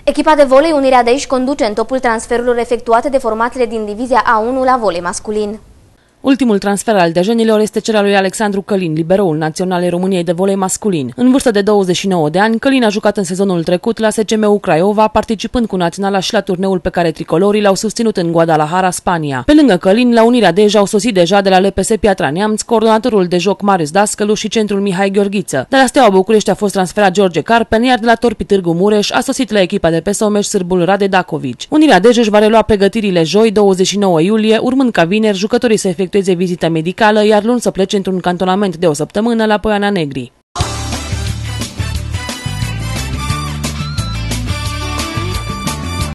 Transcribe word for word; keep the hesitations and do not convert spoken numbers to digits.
Echipa de volei Unirea Dej conduce în topul transferurilor efectuate de formațiile din divizia A unu la volei masculin. Ultimul transfer al dejenilor este cel al lui Alexandru Călin, liberoul național României de volei masculin. În vârstă de douăzeci și nouă de ani, Călin a jucat în sezonul trecut la S C M U Craiova, participând cu naționala și la turneul pe care tricolorii l-au susținut în Guadalajara, Spania. Pe lângă Călin, la Unirea Dej au sosit deja de la L P S Piatra Neamț, coordonatorul de joc Marius Dascălu și centrul Mihai Gheorghiță. De la Steaua București a fost transferat George Carpen, iar de la Torpi Târgu Mureș a sosit la echipa de pe Someș sârbul Rade Dacovici. Unirea Dej își va relua pregătirile joi, douăzeci și nouă iulie, urmând ca vineri jucătorii să efectueze vizită medicală, iar luni să plece într-un cantonament de o săptămână la Poiana Negri.